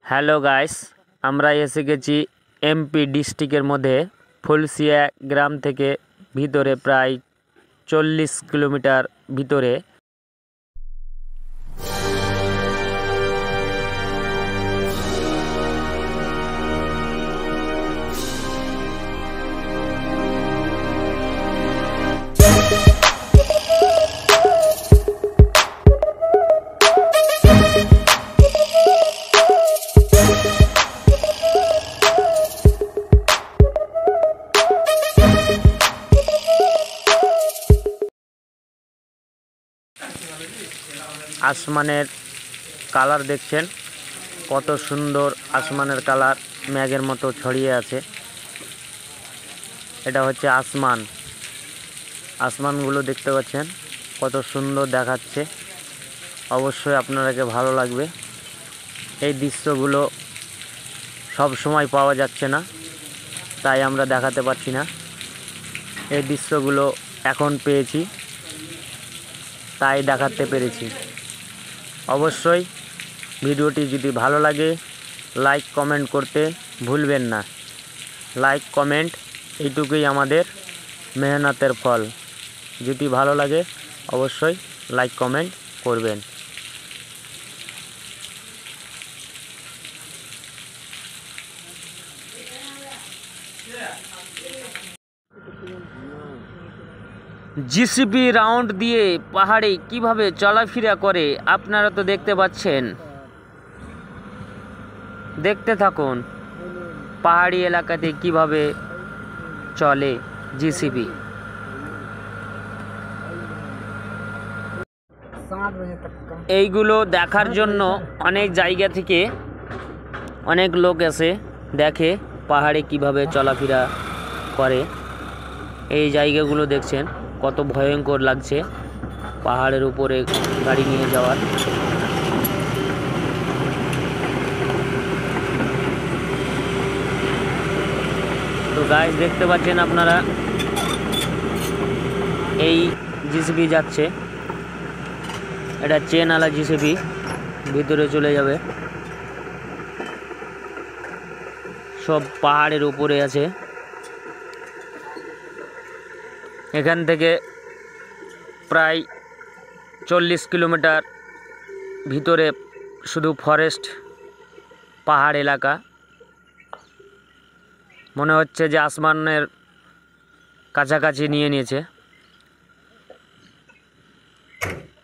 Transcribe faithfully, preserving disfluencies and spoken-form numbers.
Hello guys, আমরা এসে গেছি এমপি ডিস্ট্রিক্টের মধ্যে ফুলসিয়া গ্রাম থেকে ভিতরে প্রায় চল্লিশ কিলোমিটার ভিতরে। আসমানের কালার দেখছেন, কত সুন্দর আসমানের কালার, মেঘের মতো ছড়িয়ে আছে। এটা হচ্ছে আসমান। আসমানগুলো দেখতে পাচ্ছেন কত সুন্দর দেখাচ্ছে। অবশ্যই আপনাদেরকে ভালো লাগবে। এই দৃশ্যগুলো সব সময় পাওয়া যাচ্ছে না, তাই আমরা দেখাতে পারছি না। এই দৃশ্যগুলো এখন পেয়েছি, তাই দেখাতে পেরেছি। অবশ্যই ভিডিওটি যদি ভালো লাগে লাইক কমেন্ট করতে ভুলবেন না। লাইক কমেন্ট এইটুকুই আমাদের মেহনতের ফল। যদি ভালো লাগে অবশ্যই লাইক কমেন্ট করবেন। জিসিবি রাউন্ড দিয়ে পাহাড়ে কিভাবে চলাফেরা করে আপনারা তো দেখতে পাচ্ছেন। দেখতে থাকুন পাহাড়ি এলাকাতে কিভাবে চলে জিসিবি। এইগুলো দেখার জন্য অনেক জায়গা থেকে অনেক লোক এসে দেখে পাহাড়ে কিভাবে চলাফেরা করে। এই জায়গাগুলো দেখছেন কত ভয়ঙ্কর লাগছে, পাহাড়ের উপরে গাড়ি নিয়ে যাওয়ার। তো গাইস দেখতে পাচ্ছেন আপনারা, এই জিসিবি যাচ্ছে, এটা চেনওয়ালা জিসিবি, ভিতরে চলে যাবে। সব পাহাড়ের উপরে আছে। এখান থেকে প্রায় চল্লিশ কিলোমিটার ভিতরে শুধু ফরেস্ট, পাহাড় এলাকা। মনে হচ্ছে যে আসমানের কাছাকাছি নিয়ে নিয়েছে।